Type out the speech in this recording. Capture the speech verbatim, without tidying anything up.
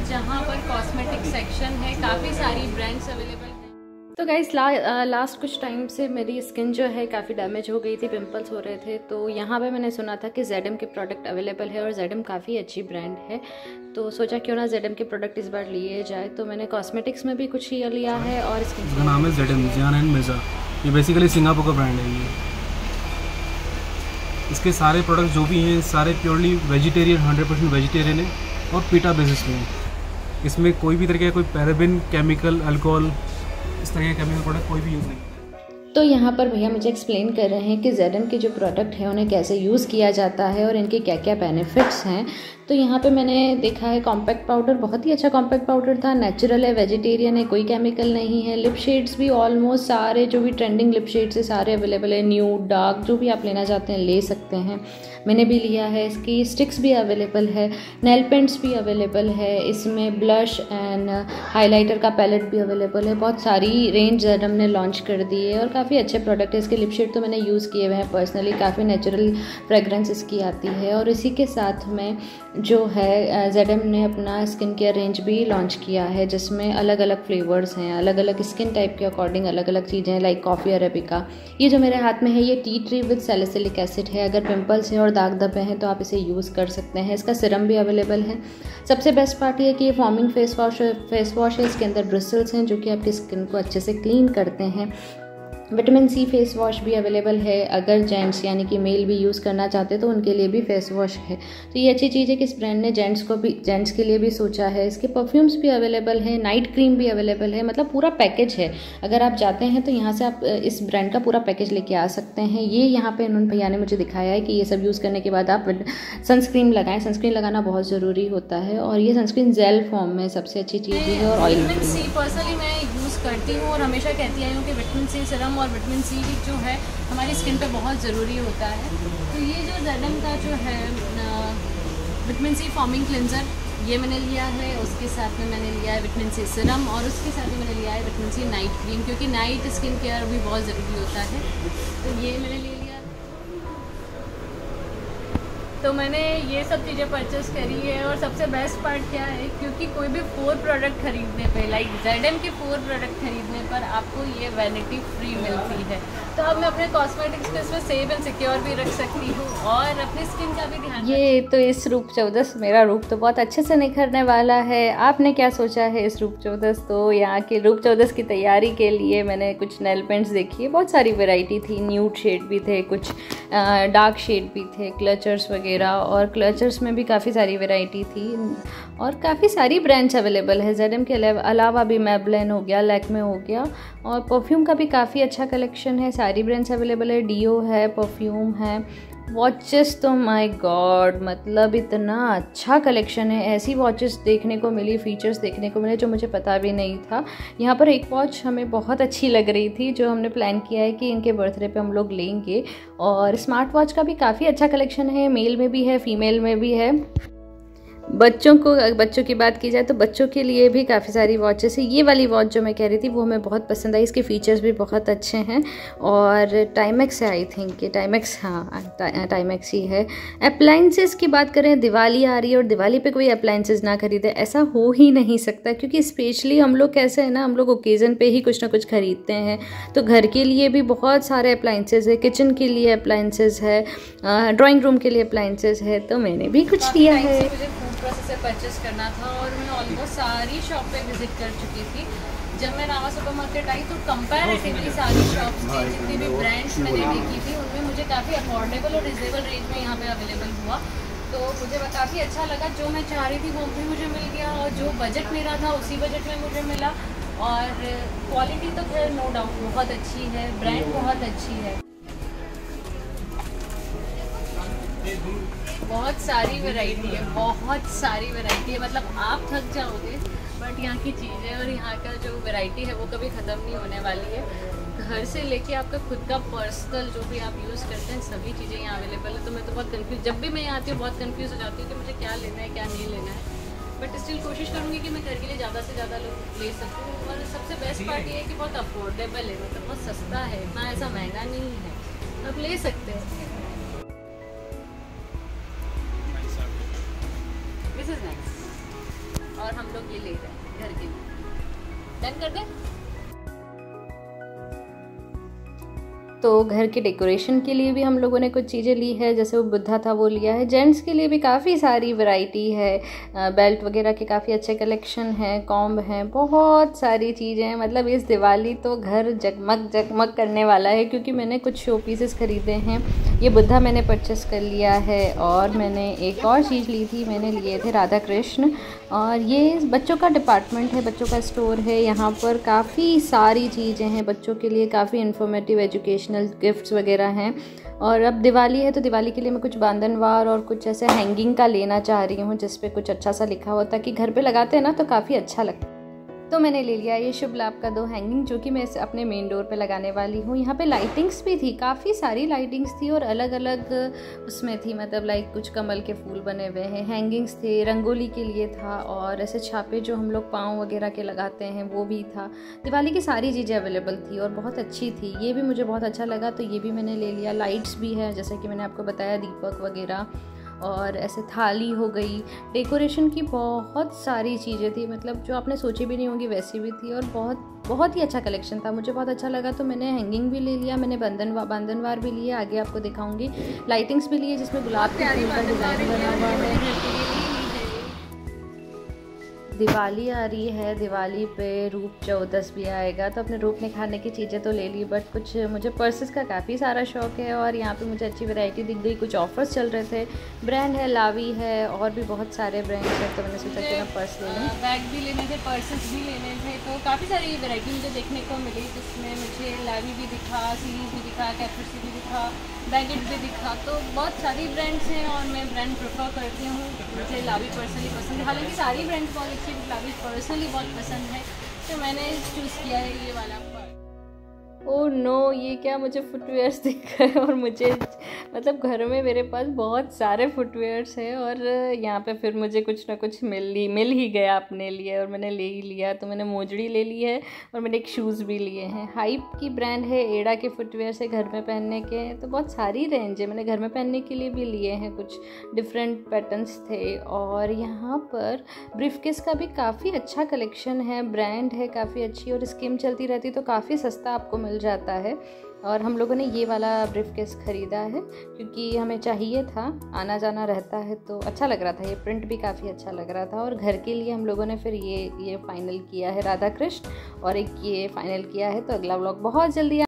है जहाँ पर कॉस्मेटिक सेक्शन है, काफ़ी सारी ब्रांड्स अवेलेबल हैं। तो गाइस ला, लास्ट कुछ टाइम से मेरी स्किन जो है काफ़ी डैमेज हो गई थी, पिंपल्स हो रहे थे। तो यहाँ पे मैंने सुना था कि जेड एम के प्रोडक्ट अवेलेबल है और जेड एम काफ़ी अच्छी ब्रांड है, तो सोचा क्यों ना जेड एम के प्रोडक्ट इस बार लिए जाए। तो मैंने कॉस्मेटिक्स में भी कुछ ये लिया है और स्किन का नाम है Z M Zain and Mirza. ये बेसिकली सिंगापुर का ब्रांड है। ये इसके सारे प्रोडक्ट जो भी हैं सारे purely vegetarian, hundred percent vegetarian है और पीटा बेसिस में है। इसमें कोई भी तरह का कोई पैराबिन, केमिकल, अल्कोहल, इस तरह के केमिकल प्रोडक्ट कोई भी यूज़ नहीं। तो यहाँ पर भैया मुझे एक्सप्लेन कर रहे हैं कि जेड एम के जो प्रोडक्ट हैं उन्हें कैसे यूज़ किया जाता है और इनके क्या क्या बेनिफिट्स हैं। तो यहाँ पे मैंने देखा है कॉम्पैक्ट पाउडर, बहुत ही अच्छा कॉम्पैक्ट पाउडर था, नेचुरल है, वेजिटेरियन है, कोई केमिकल नहीं है। लिप शेड्स भी ऑलमोस्ट सारे जो भी ट्रेंडिंग लिप शेड्स है सारे अवेलेबल है, न्यूड, डार्क, जो भी आप लेना चाहते हैं ले सकते हैं। मैंने भी लिया है। इसकी स्टिक्स भी अवेलेबल है, नेल पेंट्स भी अवेलेबल है, इसमें ब्लश एंड हाइलाइटर का पैलेट भी अवेलेबल है। बहुत सारी रेंज जेड एम ने लॉन्च कर दी है और काफ़ी अच्छे प्रोडक्ट है। इसके लिप शेड तो मैंने यूज़ किए हुए हैं पर्सनली, काफ़ी नेचुरल फ्रेगरेंस इसकी आती है। और इसी के साथ में जो है जेड एम ने अपना स्किन केयर रेंज भी लॉन्च किया है जिसमें अलग अलग फ्लेवर्स हैं, अलग अलग स्किन टाइप के अकॉर्डिंग अलग अलग चीज़ें लाइक कॉफ़ी अरेबिका। ये जो मेरे हाथ में है ये tea tree with salicylic acid है। अगर पिंपल्स है और दाग धब्बे हैं तो आप इसे यूज़ कर सकते हैं। इसका सिरम भी अवेलेबल है। सबसे बेस्ट पार्ट ये है कि ये foaming face wash face wash है। इसके अंदर ब्रिसल्स हैं जो कि आपकी स्किन को अच्छे से क्लीन करते हैं। विटामिन सी फेस वॉश भी अवेलेबल है। अगर जेंट्स यानी कि मेल भी यूज़ करना चाहते हैं तो उनके लिए भी फेस वॉश है। तो ये अच्छी चीज़ है कि इस ब्रांड ने जेंट्स को भी जेंट्स के लिए भी सोचा है। इसके परफ्यूम्स भी अवेलेबल है, नाइट क्रीम भी अवेलेबल है, मतलब पूरा पैकेज है। अगर आप जाते हैं तो यहाँ से आप इस ब्रांड का पूरा पैकेज लेके आ सकते हैं। ये यहाँ पे उन्होंने भैया ने मुझे दिखाया है कि ये सब यूज़ करने के बाद आप सनस्क्रीन लगाएं। सनस्क्रीन लगाना बहुत ज़रूरी होता है और ये सनस्क्रीन जेल फॉर्म में सबसे अच्छी चीज़ है। और ऑयल पर्सनली मैं यूज़ करती हूँ और हमेशा कहती आई हूँ कि विटामिन सी सीरम और विटामिन सी जो है हमारी स्किन पे बहुत ज़रूरी होता है। तो ये जो जेड एम का जो है विटामिन सी फॉर्मिंग क्लिनजर ये मैंने लिया है। उसके साथ में मैंने लिया है विटामिन सी सीरम और उसके साथ में मैंने लिया है विटामिन सी नाइट क्रीम, क्योंकि नाइट स्किन केयर भी बहुत ज़रूरी होता है। तो ये मैंने ले लिया। तो मैंने ये सब चीज़ें परचेस करी है। और सबसे बेस्ट पार्ट क्या है, क्योंकि कोई भी फोर प्रोडक्ट खरीदने पे लाइक जेड एम के फोर प्रोडक्ट खरीदने पर आपको ये वैनिटी फ्री मिलती है। तो अब मैं अपने कॉस्मेटिक्स को इसमें सेफ एंड सिक्योर भी रख सकती हूँ और अपनी स्किन का भी ध्यान। ये तो इस रूप चौदस मेरा रूप तो बहुत अच्छे से निखरने वाला है। आपने क्या सोचा है इस रूप चौदस? तो यहाँ के रूप चौदस की तैयारी के लिए मैंने कुछ नेल पेंट्स देखी है, बहुत सारी वेराइटी थी। न्यूड शेड भी थे, कुछ डार्क शेड भी थे, क्लचर्स वगैरह, और क्लचर्स में भी काफ़ी सारी वैरायटी थी और काफ़ी सारी ब्रांड्स अवेलेबल है। जेड एम के अलावा भी मैबलिन हो गया, लैक्मे हो गया, और परफ्यूम का भी काफ़ी अच्छा कलेक्शन है। सारी ब्रांड्स अवेलेबल है, डीओ है, परफ्यूम है, वॉचेस तो माय गॉड मतलब इतना अच्छा कलेक्शन है। ऐसी वॉचेस देखने को मिली, फीचर्स देखने को मिले जो मुझे पता भी नहीं था। यहाँ पर एक वॉच हमें बहुत अच्छी लग रही थी जो हमने प्लान किया है कि इनके बर्थडे पे हम लोग लेंगे। और स्मार्ट वॉच का भी काफ़ी अच्छा कलेक्शन है, मेल में भी है, फीमेल में भी है। बच्चों को बच्चों की बात की जाए तो बच्चों के लिए भी काफ़ी सारी वॉचेस है। ये वाली वॉच जो मैं कह रही थी वो हमें बहुत पसंद आई। इसके फीचर्स भी बहुत अच्छे हैं और टाइमेक्स है, आई थिंक ये टाइमेक्स, हाँ टाइमेक्स ही है। अप्लाइंसेस की बात करें, दिवाली आ रही है और दिवाली पे कोई अप्लाइंसेस ना खरीदे, ऐसा हो ही नहीं सकता, क्योंकि स्पेशली हम लोग कैसे है ना, हम लोग ओकेज़न पे ही कुछ ना कुछ खरीदते हैं। तो घर के लिए भी बहुत सारे अप्लाइंसेस है, किचन के लिए अप्लाइंसेस है, ड्राइंग रूम के लिए अप्लाइंसेस है। तो मैंने भी कुछ लिया है। प्रोसेस से परचेस करना था और मैं ऑलमोस्ट सारी शॉप पे विजिट कर चुकी थी। जब मैं रामा सुपर मार्केट आई तो कंपैरेटिवली सारी शॉप्स थी, जितनी भी ब्रांड्स मैंने देखी थी उनमें मुझे काफ़ी अफोर्डेबल और रिजनेबल रेंज में यहाँ पे अवेलेबल हुआ। तो मुझे काफ़ी अच्छा लगा। जो मैं चाह रही थी वो भी मुझे मिल गया और जो बजट मेरा था उसी बजट में मुझे मिला। और क्वालिटी तो खैर नो डाउट बहुत अच्छी है, ब्रांड बहुत अच्छी है। बहुत सारी वैरायटी है, बहुत सारी वैरायटी है, मतलब आप थक जाओगे। बट यहाँ की चीज़ें और यहाँ का जो वैरायटी है वो कभी ख़त्म नहीं होने वाली है। घर से लेके आपका खुद का पर्सनल जो भी आप यूज़ करते हैं सभी चीज़ें यहाँ अवेलेबल है। तो मैं तो बहुत कंफ्यूज, जब भी मैं यहाँ आती हूँ बहुत कंफ्यूज हो जाती हूँ कि मुझे क्या लेना है क्या नहीं लेना है। बट स्टिल कोशिश करूँगी कि मैं घर के लिए ज़्यादा से ज़्यादा लोग ले सकूँ। और सबसे बेस्ट पार्ट ये है कि बहुत अफोर्डेबल है, मतलब बहुत सस्ता है, इतना ऐसा महंगा नहीं है, आप ले सकते हैं। This is nice. और हम लोग ये ले रहे हैं घर के लिए। डन कर दें? तो घर के डेकोरेशन के लिए भी हम लोगों ने कुछ चीज़ें ली है, जैसे वो बुद्धा था वो लिया है। जेंट्स के लिए भी काफ़ी सारी वैरायटी है, बेल्ट वगैरह के काफ़ी अच्छे कलेक्शन हैं, कॉम्ब हैं, बहुत सारी चीज़ें हैं। मतलब इस दिवाली तो घर जगमग जगमग करने वाला है, क्योंकि मैंने कुछ शो पीसेस ख़रीदे हैं। ये बुद्धा मैंने परचेस कर लिया है, और मैंने एक और चीज़ ली थी, मैंने लिए थे राधा कृष्ण। और ये बच्चों का डिपार्टमेंट है, बच्चों का स्टोर है। यहाँ पर काफ़ी सारी चीज़ें हैं बच्चों के लिए, काफ़ी इन्फॉर्मेटिव एजुकेशनल गिफ्ट्स वगैरह हैं। और अब दिवाली है तो दिवाली के लिए मैं कुछ बांधनवार और कुछ ऐसे हैंगिंग का लेना चाह रही हूँ, जिस पे कुछ अच्छा सा लिखा हो, ताकि घर पे लगाते हैं ना तो काफ़ी अच्छा लगता है। तो मैंने ले लिया ये शुभ लाभ का दो हैंगिंग, जो कि मैं इसे अपने मेन डोर पे लगाने वाली हूँ। यहाँ पे लाइटिंग्स भी थी, काफ़ी सारी लाइटिंग्स थी, और अलग अलग उसमें थी, मतलब लाइक कुछ कमल के फूल बने हुए हैं, हैंगिंग्स थे, रंगोली के लिए था, और ऐसे छापे जो हम लोग पाँव वगैरह के लगाते हैं वो भी था। दिवाली की सारी चीज़ें अवेलेबल थी और बहुत अच्छी थी। ये भी मुझे बहुत अच्छा लगा, तो ये भी मैंने ले लिया। लाइट्स भी है, जैसे कि मैंने आपको बताया, दीपक वगैरह, और ऐसे थाली हो गई। डेकोरेशन की बहुत सारी चीज़ें थी, मतलब जो आपने सोची भी नहीं होंगी वैसी भी थी, और बहुत बहुत ही अच्छा कलेक्शन था, मुझे बहुत अच्छा लगा। तो मैंने हैंगिंग भी ले लिया, मैंने बंधनवा बांधनवार भी लिए, आगे आपको दिखाऊंगी। लाइटिंग्स भी लिए, जिसमें गुलाब के फूल का डिज़ाइन बना हुआ है। दिवाली आ रही है, दिवाली पे रूप चौदस भी आएगा, तो अपने रूप निखारने की चीज़ें तो ले ली, बट कुछ मुझे पर्सेस का काफ़ी सारा शौक है, और यहाँ पे मुझे अच्छी वैरायटी दिख गई। कुछ ऑफर्स चल रहे थे, ब्रांड है लावी है, और भी बहुत सारे ब्रांड्स हैं, तो मैंने सोचा कि मैं पर्स ले लूँ। बैग भी लेने थे, पर्सेस भी लेने थे, तो काफ़ी सारी वैरायटी मुझे देखने को मिली, जिसमें मुझे लावी भी दिखा, सीरीज़ भी दिखा, कैफेसी भी दिखा, बैगेट भी दिखा। तो बहुत सारी ब्रांड्स हैं, और मैं ब्रांड प्रेफर करती हूँ, मुझे लावी पर्सनली पसंद है। हालांकि सारी ब्रांड्स बहुत अच्छी, लावी पर्सनली बहुत पसंद है, तो मैंने चूज़ किया है ये वाला पर्स। ओह नो, ये क्या मुझे फुटवेयर्स दिख रहे हैं, और मुझे मतलब घर में मेरे पास बहुत सारे फुटवेयर्स हैं, और यहाँ पे फिर मुझे कुछ ना कुछ मिल ही मिल ही गया अपने लिए, और मैंने ले ही लिया। तो मैंने मोजड़ी ले ली है, और मैंने एक शूज़ भी लिए हैं। हाइप की ब्रांड है, एडा के फुटवेयर से घर में पहनने के, तो बहुत सारी रेंज है। मैंने घर में पहनने के लिए भी लिए हैं, कुछ डिफरेंट पैटर्न्स थे। और यहाँ पर ब्रीफकेस का भी काफ़ी अच्छा कलेक्शन है, ब्रांड है काफ़ी अच्छी, और स्कीम चलती रहती, तो काफ़ी सस्ता आपको मिल जाता है। और हम लोगों ने ये वाला ब्रीफकेस ख़रीदा है, क्योंकि हमें चाहिए था, आना जाना रहता है, तो अच्छा लग रहा था। ये प्रिंट भी काफ़ी अच्छा लग रहा था। और घर के लिए हम लोगों ने फिर ये ये फाइनल किया है, राधा कृष्ण, और एक ये फाइनल किया है। तो अगला व्लॉग बहुत जल्दी